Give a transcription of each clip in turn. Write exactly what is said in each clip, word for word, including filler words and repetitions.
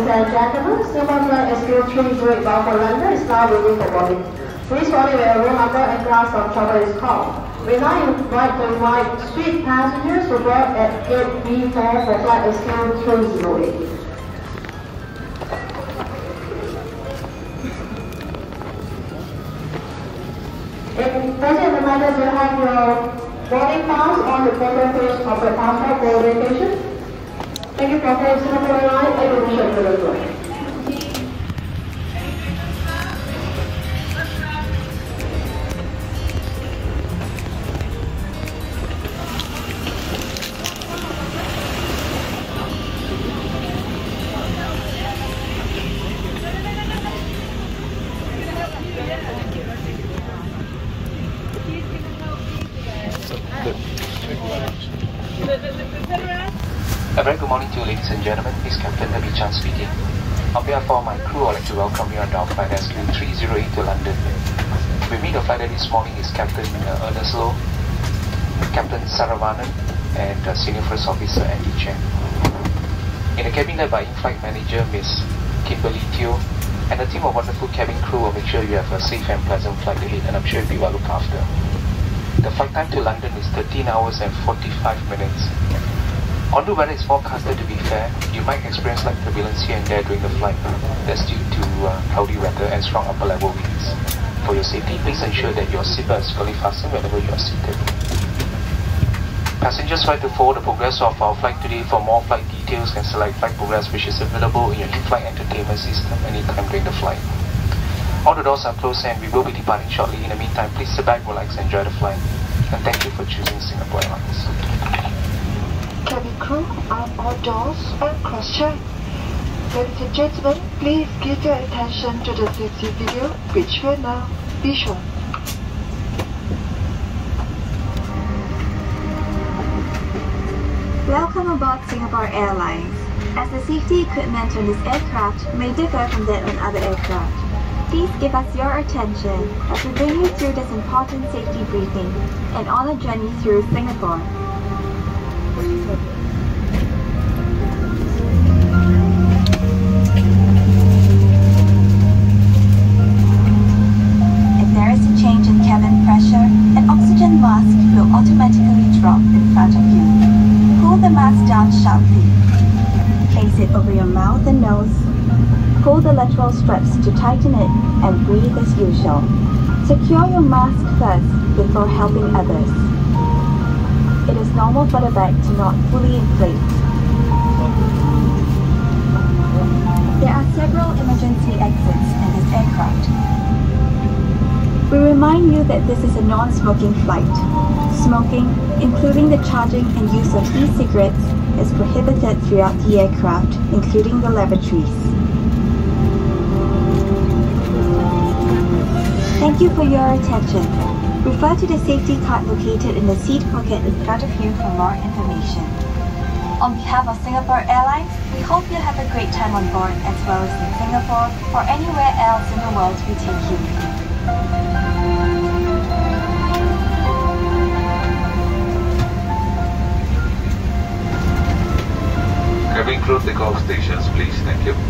Ladies and gentlemen, Singapore Flight S Q three zero eight bound for London is now ready for boarding. Please follow where room number and class of travel is called. We now invite the invite suite passengers to board at gate B four for flight S Q three zero eight. In present reminder to have your boarding pass on the photo page of the passport for orientation. Thank you for flying Singapore Airlines Airbus. A very good morning to you, ladies and gentlemen. This is Captain W. Chan speaking. On behalf of my crew, I'd like to welcome you on our flight S Q three zero eight to London. With me the flight this morning is Captain uh, Ernest Low, Captain Saravanan, and uh, Senior First Officer Andy Chen. In the cabin led by in-flight manager Miss Kimberly Teo, and a team of wonderful cabin crew will make sure you have a safe and pleasant flight ahead, and I'm sure you'll be well looked after. The flight time to London is thirteen hours and forty-five minutes. Although weather is forecasted to be fair, you might experience light turbulence here and there during the flight. That's due to uh, cloudy weather and strong upper level winds. For your safety, please ensure that your seatbelt is fully fastened whenever you are seated. Passengers try to follow the progress of our flight today. For more flight details, can select Flight Progress, which is available in your in-flight entertainment system anytime during the flight. All the doors are closed and we will be departing shortly. In the meantime, please sit back, relax, and enjoy the flight. And thank you for choosing Singapore Airlines. Cabin crew, arm all doors and cross-check. Ladies and gentlemen, please give your attention to the safety video, which will now be shown. Welcome aboard Singapore Airlines. As the safety equipment on this aircraft may differ from that on other aircraft, please give us your attention as we bring you through this important safety briefing and on a journey through Singapore. If there is a change in cabin pressure, an oxygen mask will automatically drop in front of you. Pull the mask down sharply. Place it over your mouth and nose. Pull the lateral straps to tighten it and breathe as usual. Secure your mask first before helping others. It is normal for the bag to not fully inflate. There are several emergency exits in this aircraft. We remind you that this is a non-smoking flight. Smoking, including the charging and use of e-cigarettes, is prohibited throughout the aircraft, including the lavatories. Thank you for your attention. Refer to the safety card located in the seat pocket in front of you for more information. On behalf of Singapore Airlines, we hope you have a great time on board as well as in Singapore or anywhere else in the world we take you. Cabin crew, take off stations, please. Thank you.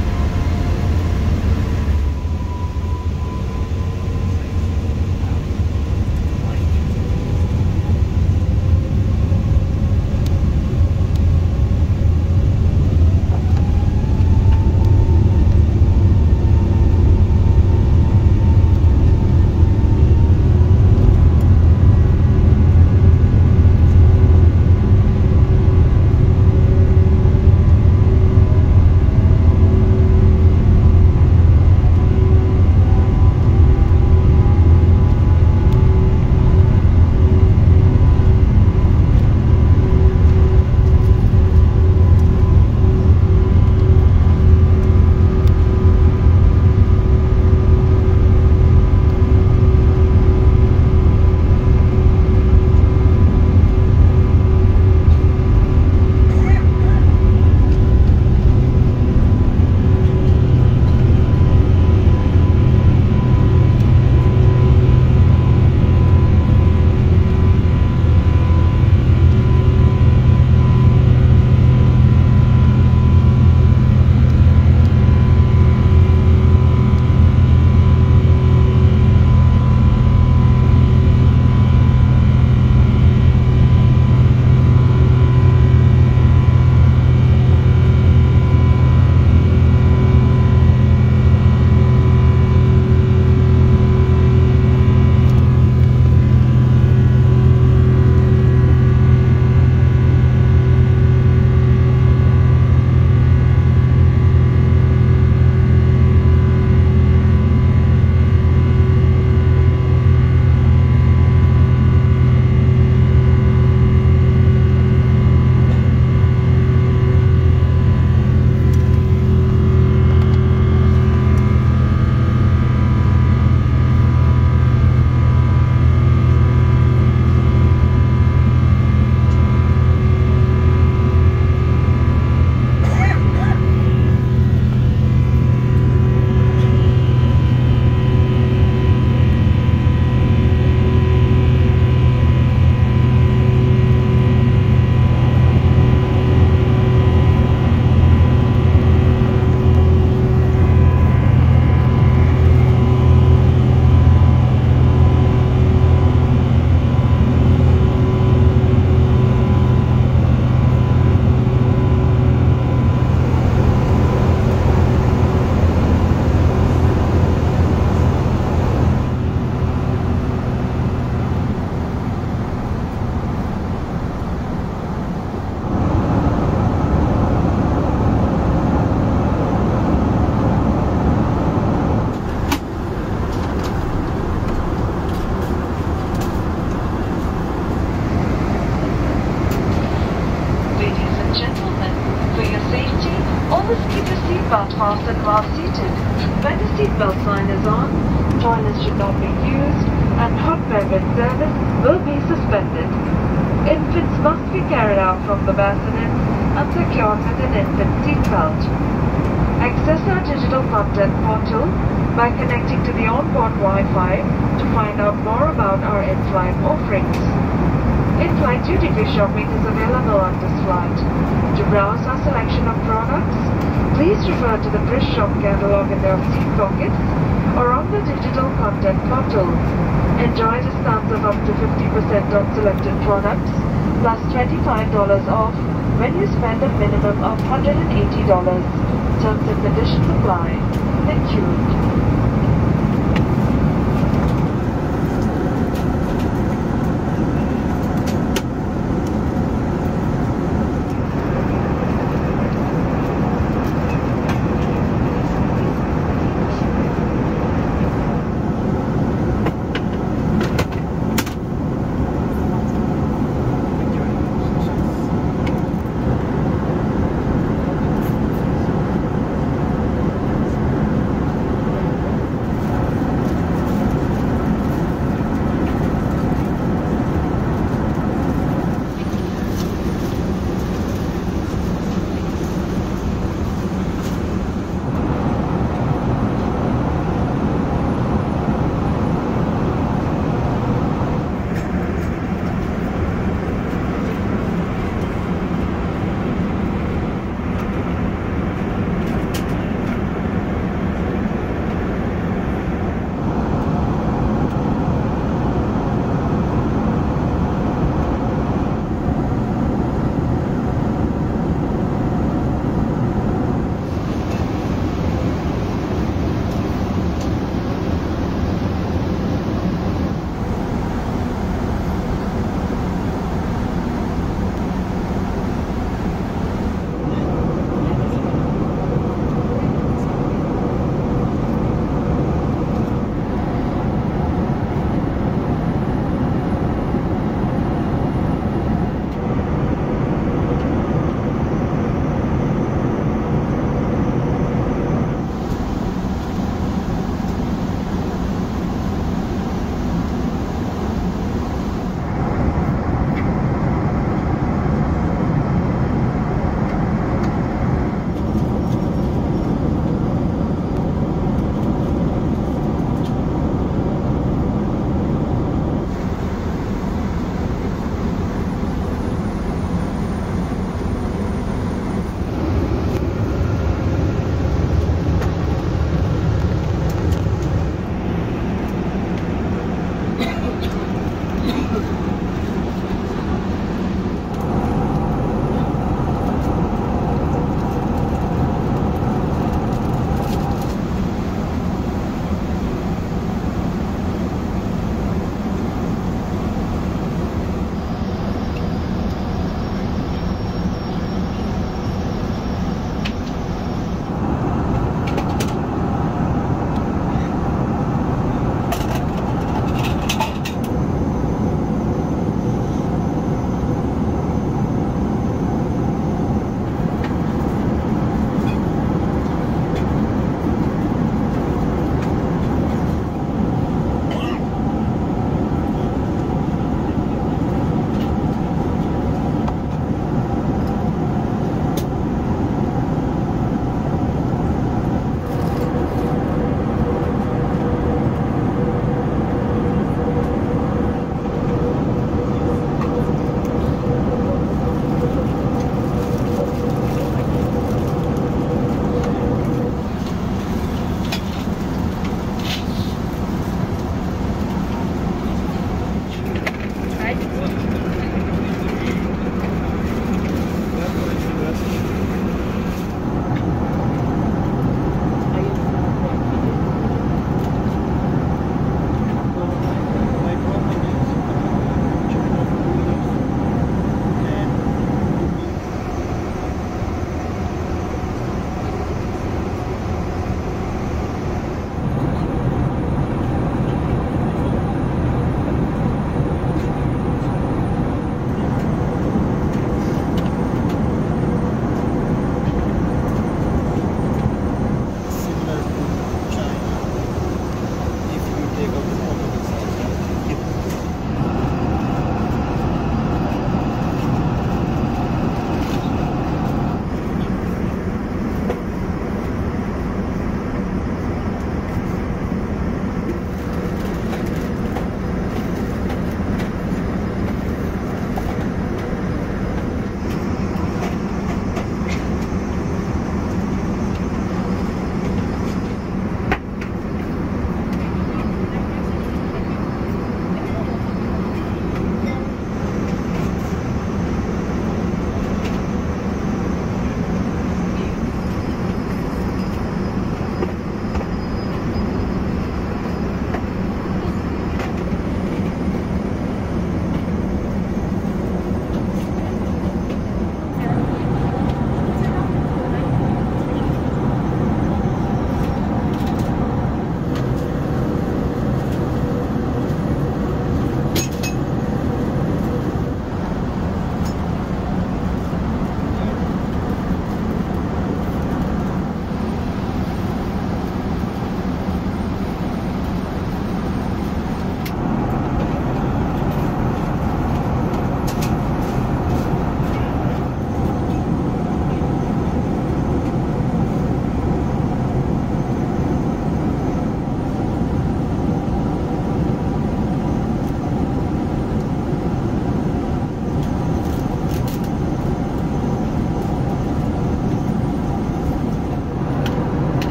sit while seated. When the seatbelt sign is on, toilets should not be used and hot beverage service will be suspended. Infants must be carried out from the bassinet and secured with an infant seatbelt. Access our digital content portal by connecting to the onboard Wi-Fi to find out more about our in-flight offerings. In-flight duty-free shopping is available on this flight. To browse our selection of products, please refer to the Brisk Shop catalog in your seat pockets or on the digital content portal. Enjoy discounts of up to fifty percent on selected products, plus twenty-five dollars off when you spend a minimum of one hundred eighty dollars. Terms and conditions apply. Thank you.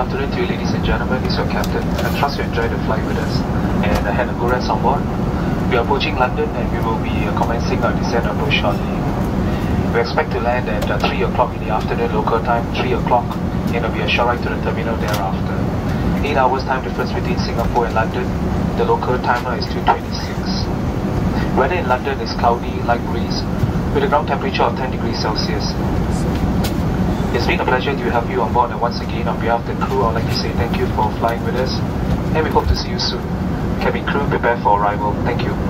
afternoon to you, ladies and gentlemen. This is your captain. I trust you enjoyed the flight with us and uh, had a good rest on board. We are approaching London and we will be uh, commencing our descent approach shortly. We expect to land at uh, three o'clock in the afternoon local time, three o'clock, and it will be a short ride to the terminal thereafter. eight hours time difference between Singapore and London. The local timer is two twenty-six. Weather in London is cloudy, light breeze, with a ground temperature of ten degrees Celsius. It's been a pleasure to have you on board, and once again on behalf of the crew I would like to say thank you for flying with us and we hope to see you soon. Cabin crew, prepare for arrival. Thank you.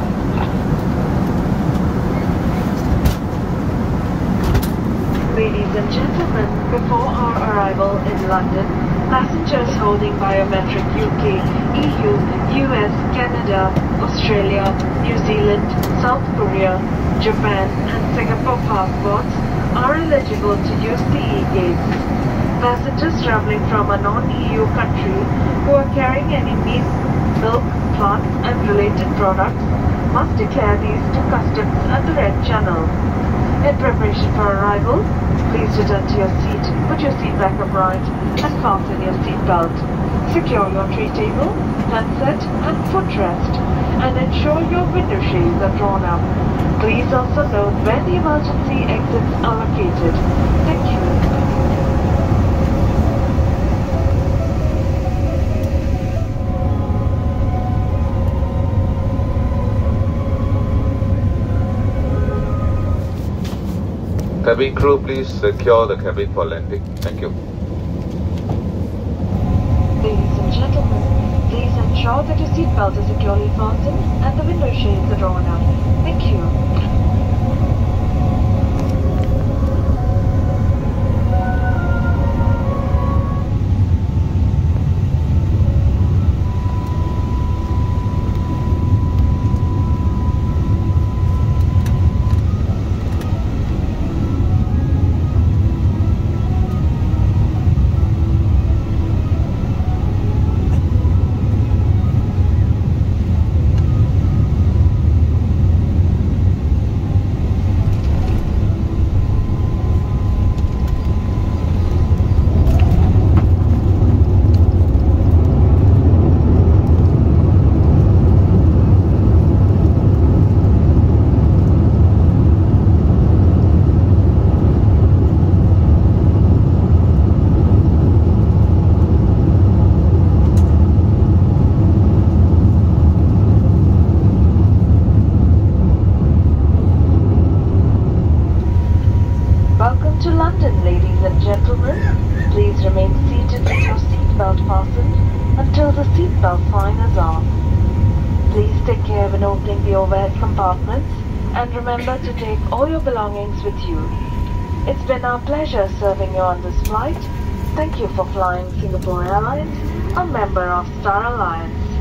Ladies and gentlemen, before our arrival in London, passengers holding biometric U K, E U, U S, Canada, Australia, New Zealand, South Korea, Japan and Singapore passports are eligible to use the e-gates. Passengers travelling from a non-E U country who are carrying any meat, milk, plants and related products must declare these to customs at the Red Channel. In preparation for arrival, please return to your seat, put your seat back upright and fasten your seat belt. Secure your tray table, handset and footrest and ensure your window shades are drawn up. Please also note where the emergency exits are located. Thank you. Cabin crew, please secure the cabin for landing. Thank you. Ladies and gentlemen, please ensure that your seatbelt is securely fastened and the window shades are drawn up. Thank you. To London, ladies and gentlemen. Please remain seated with your seatbelt fastened until the seatbelt sign is on. Please take care when opening the overhead compartments and remember to take all your belongings with you. It's been our pleasure serving you on this flight. Thank you for flying Singapore Airlines, a member of Star Alliance.